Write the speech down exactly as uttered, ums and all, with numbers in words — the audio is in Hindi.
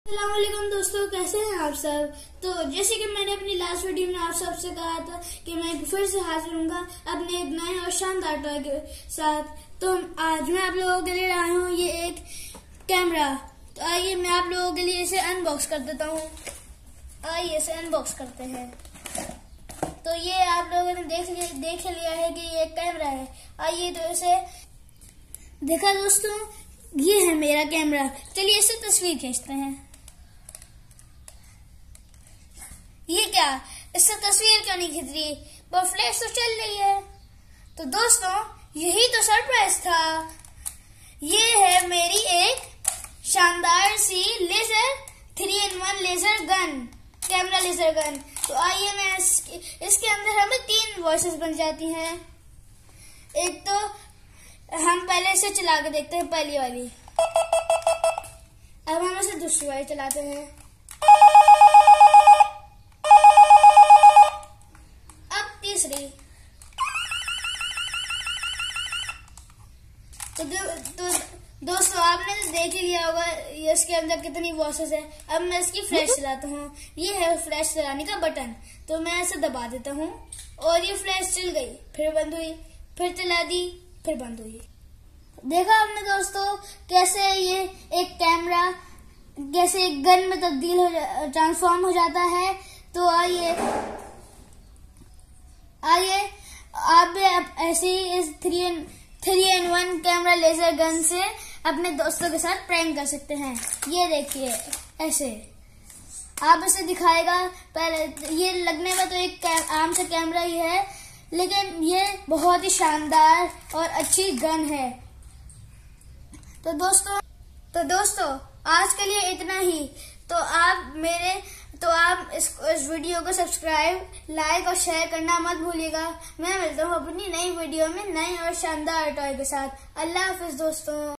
अस्सलाम वालेकुम दोस्तों, कैसे हैं आप सब। तो जैसे कि मैंने अपनी लास्ट वीडियो में आप सबसे कहा था कि मैं फिर से हाजिर हूँगा अपने एक नए और शानदार टॉय के साथ। तो आज मैं आप लोगों के लिए लाया हूँ ये एक कैमरा। तो आइए मैं आप लोगों के लिए इसे अनबॉक्स कर देता हूँ। आइए इसे अनबॉक्स करते हैं। तो ये आप लोगों ने देख लिया देख लिया है कि ये एक कैमरा है। आइए तो इसे देखा दोस्तों, ये है मेरा कैमरा। चलिए इससे तस्वीर खींचते हैं। ये क्या, इससे तस्वीर क्यों नहीं खींच रही? वो फ्लैश तो चल रही है। तो दोस्तों यही तो सरप्राइज था। ये है मेरी एक शानदार सी laser three in one laser gun, camera laser gun. तो आइए मैं इस, इसके अंदर हमें तीन वॉइसेस बन जाती हैं। एक तो हम पहले इसे चला के देखते हैं, पहली वाली। अब हम इसे दूसरी वाली चलाते हैं। अब तीसरी। तो, तो दोस्तों आपने तो देख ही लिया होगा ये इसके अंदर कितनी वॉइसेस है। अब मैं इसकी फ्लैश चलाता हूँ। ये है फ्लैश चलाने का बटन। तो मैं इसे दबा देता हूँ और ये फ्लैश चल गई, फिर बंद हुई, फिर चला दी, फिर बंद हुई। देखा आपने दोस्तों कैसे ये एक कैमरा कैसे एक गन में तब्दील हो ट्रांसफॉर्म हो जाता है। तो आइए आइए आप भी ऐसे ही इस three in three in one camera laser gun से अपने दोस्तों के साथ प्रैंक कर सकते हैं। ये देखिए ऐसे आप इसे दिखाएगा। पहले ये लगने में तो एक आम सा कैमरा ही है, लेकिन ये बहुत ही शानदार और अच्छी गन है। तो दोस्तों तो दोस्तों आज के लिए इतना ही। तो आप मेरे तो आप इस, इस वीडियो को सब्सक्राइब, लाइक और शेयर करना मत भूलिएगा। मैं मिलता हूँ अपनी नई वीडियो में नए और शानदार टॉय के साथ। अल्लाह हाफिज दोस्तों।